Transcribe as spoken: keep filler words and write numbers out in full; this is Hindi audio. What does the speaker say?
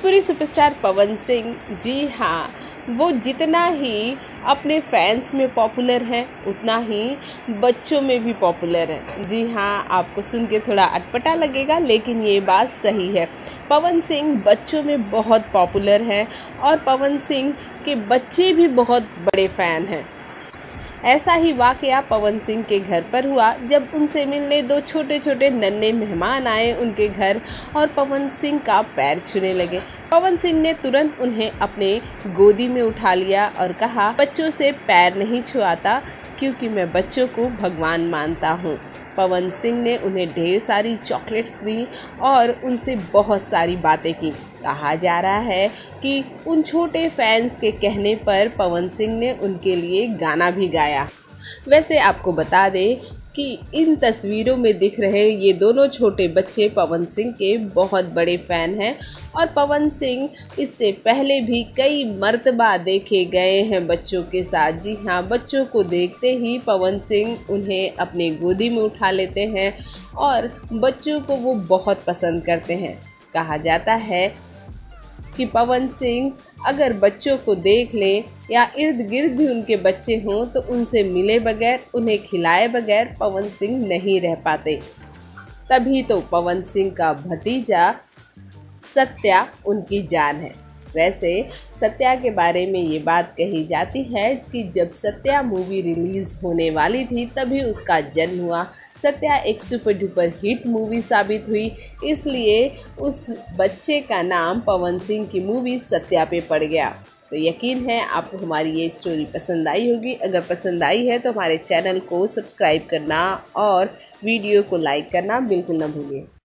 भोजपुरी सुपरस्टार पवन सिंह, जी हाँ, वो जितना ही अपने फैंस में पॉपुलर हैं उतना ही बच्चों में भी पॉपुलर हैं। जी हाँ, आपको सुन के थोड़ा अटपटा लगेगा लेकिन ये बात सही है। पवन सिंह बच्चों में बहुत पॉपुलर हैं और पवन सिंह के बच्चे भी बहुत बड़े फ़ैन हैं। ऐसा ही वाक़या पवन सिंह के घर पर हुआ जब उनसे मिलने दो छोटे छोटे नन्हे मेहमान आए उनके घर और पवन सिंह का पैर छूने लगे। पवन सिंह ने तुरंत उन्हें अपने गोदी में उठा लिया और कहा, बच्चों से पैर नहीं छुआता क्योंकि मैं बच्चों को भगवान मानता हूँ। पवन सिंह ने उन्हें ढेर सारी चॉकलेट्स दी और उनसे बहुत सारी बातें की। कहा जा रहा है कि उन छोटे फैंस के कहने पर पवन सिंह ने उनके लिए गाना भी गाया। वैसे आपको बता दें कि इन तस्वीरों में दिख रहे ये दोनों छोटे बच्चे पवन सिंह के बहुत बड़े फ़ैन हैं और पवन सिंह इससे पहले भी कई मर्तबा देखे गए हैं बच्चों के साथ। जी हाँ, बच्चों को देखते ही पवन सिंह उन्हें अपने गोदी में उठा लेते हैं और बच्चों को वो बहुत पसंद करते हैं। कहा जाता है कि पवन सिंह अगर बच्चों को देख लें या इर्द गिर्द भी उनके बच्चे हों तो उनसे मिले बगैर, उन्हें खिलाए बगैर पवन सिंह नहीं रह पाते। तभी तो पवन सिंह का भतीजा सत्या उनकी जान है। वैसे सत्या के बारे में ये बात कही जाती है कि जब सत्या मूवी रिलीज़ होने वाली थी तभी उसका जन्म हुआ। सत्या एक सुपर डुपर हिट मूवी साबित हुई, इसलिए उस बच्चे का नाम पवन सिंह की मूवी सत्या पे पड़ गया। तो यकीन है आपको हमारी ये स्टोरी पसंद आई होगी। अगर पसंद आई है तो हमारे चैनल को सब्सक्राइब करना और वीडियो को लाइक करना बिल्कुल ना भूलिए।